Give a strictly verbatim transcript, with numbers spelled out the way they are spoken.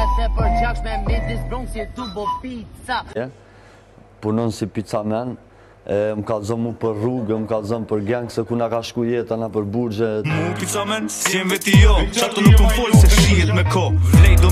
Se për gjakshme midis Bronxit tu bo pizza. Punon si pizzaman, më kalzon mu për rrugë, më kalzon për gang, se ku na ka shku jeta na për burgje. Mu pizzaman, si jem veti jo, qato nuk më folë se shihet me ko.